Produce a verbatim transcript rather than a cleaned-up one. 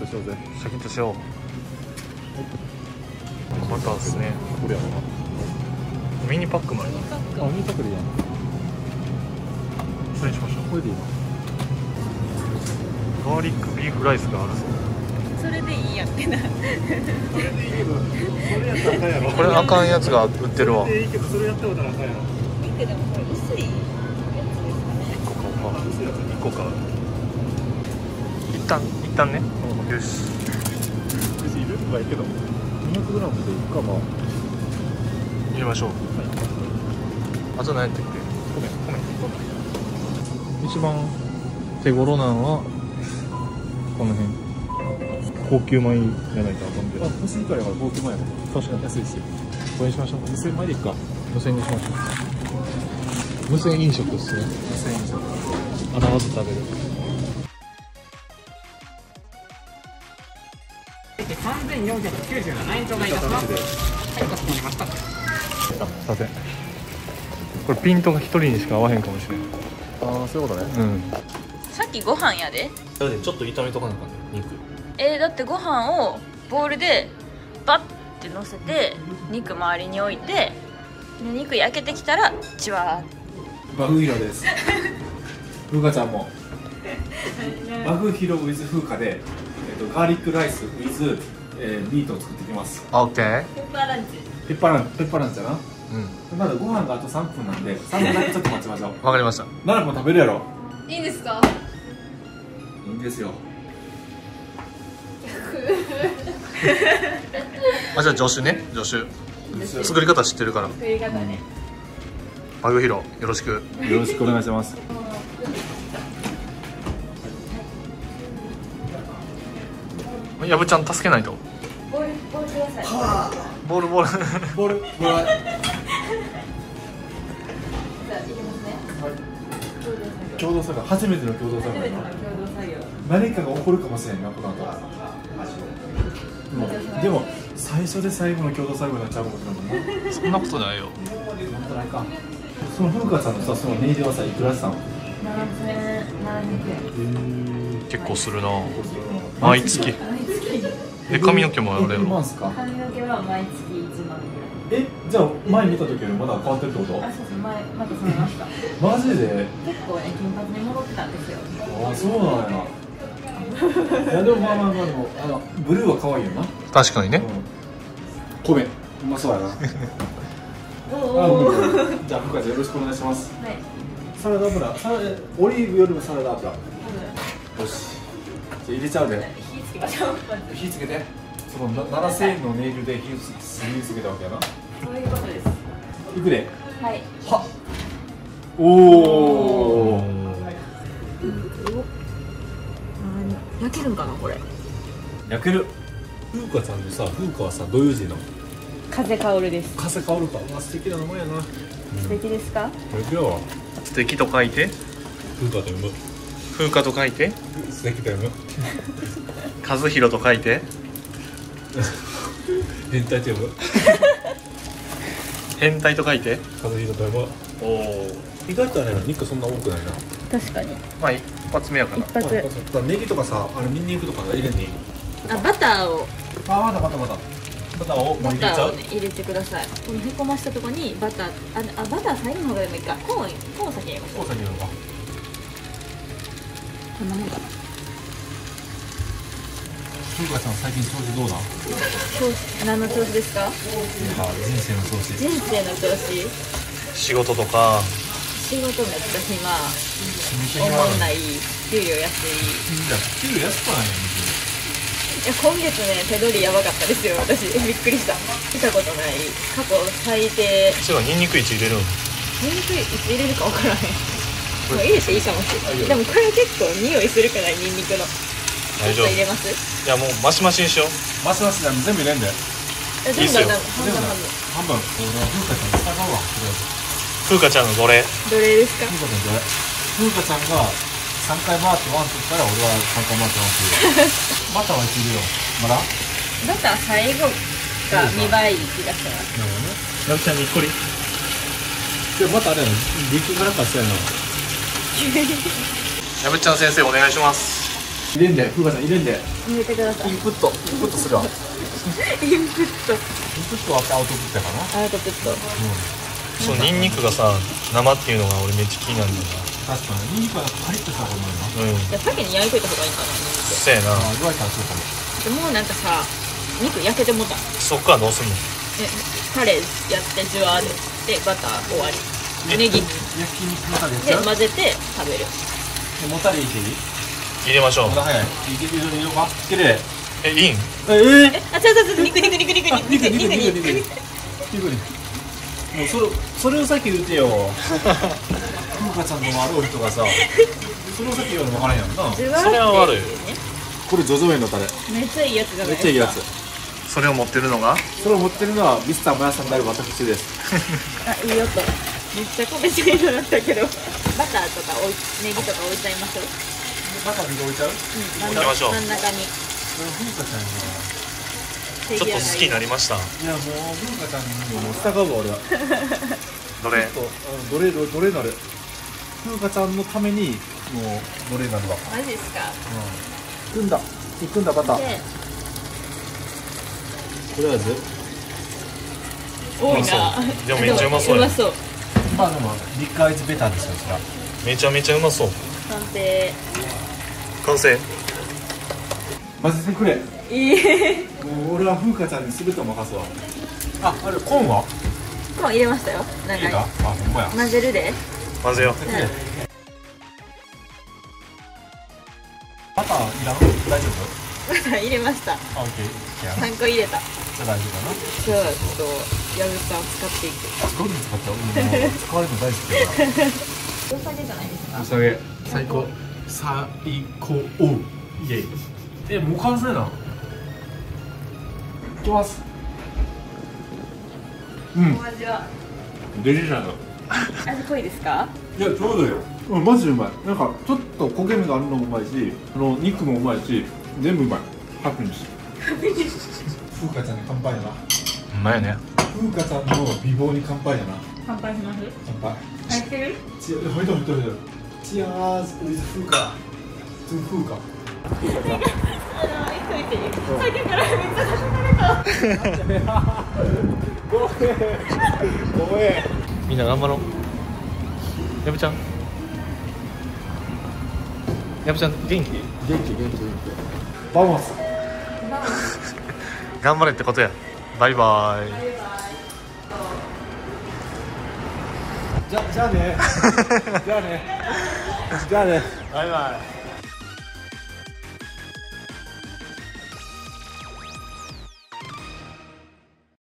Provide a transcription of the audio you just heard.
としようぜ。 シャキッとしよう。バターですね。 これやろな。 ミニパックもある。 あ、ミニパックでいいやん。 それにしましょう。 これでいいな。 ガーリックビーフライスがあるぞ。 それでいいやってな。 それでいいけど、それやったらあかんやろ。 これあかんやつが売ってるわ。 それでいいけど、それやったことあかんやろ。 肉でもこれ薄いやつですかね。 いっこ買おうか。いっこ買う。一旦一旦ね。よし。 別にいるのがいいけど、にひゃくグラムでいくかまあ。 入れましょう。あと何やったっけ？ 米米。一番手頃なのはこの辺。高級米じゃないとあかんけど。 あ、欲しいからやから高級米やもん。 確かに安いし。 これにしましょう。 にせんまいでいくか。 無線にしましょう。無線飲食ですね。 にせんえん以上。 洗わず食べる。 さんぜんよんひゃくきゅうじゅうななえん頂戴いたします。はい、かしこまりました。 すいません。これピントが一人にしか合わへんかもしれない。 ああ、そういうことね。 うん。 さっきご飯やで。 だってちょっと炒めとかなあかんね、肉。 えー、だってご飯をボウルでバッて乗せて肉周りに置いて、で肉焼けてきたらチワバグヒロです。風花ちゃんも。バグヒロ with 風花で、えっとガーリックライス with、えー、ミートを作ってきます。 オッケー。 ーペッパーランチ。 ペッパーランペッパーランチだな。 うん。 まだご飯があとさんぷんなんで、さんぷんだけちょっと待ちましょう。 わかりました。 ななも食べるやろ。 いいんですか？ いいんですよ。 あ、じゃあ助手ね、助手。作り方知ってるから。 作り方ね。 バグヒロよろしく。 よろしくお願いします。 やぶちゃん助けないと。 ボールボールください。 ボールボール。 ボール、ボール。 じゃあ入れますね。 共同作業、初めての共同作業やな。 初めての共同作業。 何かが起こるかもしれんな、この後。でも、最初で最後の共同作業になっちゃうかもしれないもんな。 そんなことないよ。 なんとないか。その風花さんのさ、そのネイルはさ、いくらしたの？ ななせんななひゃくえん。 結構するな。毎月。 毎月。 で髪の毛もあれやろ。 マンスか。 髪の毛は毎月いちまんぐらい。 え、じゃあ前見た時よりまだ変わってるってこと？ あ、そうそう、前また染めました。 マジで？ 結構ね、金髪に戻ってたんですよ。 あ、そうなんや。いやでもまあまあまあでもあのブルーは可愛いよな。 確かにね。 うん。米、うまそうやな。 おあ、 お。はうんじゃあ風花ちゃんよろしくお願いします。 い。 サラダ油、サラダオリーブよりもサラダ油。よし。じゃあ入れちゃうで。 火つけましょう。 火つけて。そのななせんえんのネイルで火つ火つけたわけやな。 そういうことです。 いくで。 はい。 は。おお。 焼けるんかな、これ。 焼ける。風花さんのさ、風花はさ、どういう字なの？ 風薫るです。 風香るか。あ、素敵な名前やな。 素敵ですか？ これよ。 素敵と書いて、 風花と読む。 風花と書いて、 素敵と読む。 和弘と書いて、 変態と読む。 変態と書いて。 和弘と読む。 おお。 意外とあれな、肉そんな多くないな。 確かに。 まあ一発目やから。 一発。 ネギとかさ、あのニンニクとか入れんに。 あ、バターを。 あ、まだまだまだ。バターをもうバターを入れちゃう。 ね入れてください。このへこましたところにバター、あ、あバター最後の方がでもいいか。コーン、コーン先に入れましょう。 お先なのか。 こんなもんかな。 風花さん最近調子どうだ？ 調子、何の調子ですか？ 人生の調子。 人生の調子。 仕事とか。 仕事めっちゃ暇。おもんない。給料安い。 じゃあ給料安くはないよね。 いや、今月ね、手取りやばかったですよ、私。びっくりした。見たことない。過去最低。 そういえばニンニクいち入れるの。 ニンニクいつ入れるか分からへん。まあ入れていいかもしれない。でもこれ結構匂いするくない、ニンニクの。 大丈夫。 ちょっと入れます？ いやもうマシマシにしよう。 マシマシだ、全部入れんで。 え、全部だ、半分半分。 半分。俺風花ちゃんに従うわ。 風花ちゃんのどれ？ どれですか？ 風花ちゃんどれ？風花ちゃんがさんかい回ってワンって言ったら俺はさんかい回ってワンって言う。バターはいち入れよう。まだ？ バター最後が見栄えいい気がします。 なるほどね。 やぶちゃんにっこり。 でもまたあれやな、激辛かしたやな。 やぶちゃん先生お願いします。 入れんで、風花ちゃん入れんで。 入れてください。 インプット、インプットするわ。インインプット。 プットはアウトプットやかな。 アウトプット。 そう、ニンニクがさ生っていうのが俺めっちゃ気になるんだよ確かに、ニンニクはカリッとした方がいいな。 な。うん、 いや先に焼いといた方がいいかな。 そうやな。 あ、具合さんそうかも。 でもうなんかさ、肉焼けてもた。 そっからどうすんの？ え、タレやってジュワーでバター終わり。ネギ焼肉のタレやっちゃう。 で混ぜて食べる。 もたれ入れていい？ 入れましょう。 まだ早い。いけるように入れようか。きれい。 え、いいん？ ええ。 え、あ、違う違う違う、肉肉肉肉肉肉肉肉肉肉肉肉。 肉肉。もうそれそれをさっき言ってよ。風花ちゃんの悪い人がさ、それをさっき言うの分からへんやんな。 ジュワーってそれは悪いね。 これジョジョ園のタレ。 めっちゃいいやつじゃないですか。 めっちゃいいやつ。 それを持ってるのがそれを持ってるのはミスターマヤさんである私です。 あ、いい音。めっちゃ焦げちゃいそうだったけど。バターとかおいネギとか置いちゃいましょう。 バターに置いちゃう？ うん、 置きましょう真ん中に。 風花ちゃんが。 ちょっと好きになりました。 いやもう風花ちゃんにもう従うわ俺は。 どれ？ ちょっと奴隷奴隷なる。風花ちゃんのためにもう奴隷なるわ。 マジですか。 いくんだ。いくんだバター。 で、 とりあえず。 多いな。 でもめっちゃうまそうやうまそう。 まあでもリッカーイズベターですよそれは。 めちゃめちゃうまそう。 完成。 完成。 混ぜてくれ。 いい。 もう俺は風花ちゃんに全てを任すわ。あ、あれコーンは？ コーン入れましたよ。 入れた？あ、ほんまや。 混ぜるで。 混ぜよう。 バターいらん？大丈夫？ バター入れました。 あ、オッケー。やな。 三個入れた。 じゃあ大丈夫かな。 今日はちょっと矢口さん使っていく。 どうに使っちゃう？もう使われるの大好きだから。 お下げじゃないですか。 お下げ最高最高イエイ。え、もう完成なの？いきます。うんお味はデリシャス。 味濃いですか？ いやちょうどよ。うん、マジでうまい。なんかちょっと焦げ目があるのもうまいし、あの肉もうまいし、全部うまい。ハッピーにし。風花ちゃんに乾杯やな。 うまいね。 風花ちゃんの美貌に乾杯やな。 乾杯します。 乾杯。 入ってる？ チア、ほいとほいとほいと。チアーズウィズ風花。トゥ風花。 あの、急いでる。さっきからめっちゃ刺された。 ごめん。ごめん。 みんな頑張ろう。やぶちゃん。やぶちゃん元気？ 元気元気元気。バモス。 頑張れってことや。バイバイ。 じゃじゃあね。じゃあね。じゃあね。 バイバイ。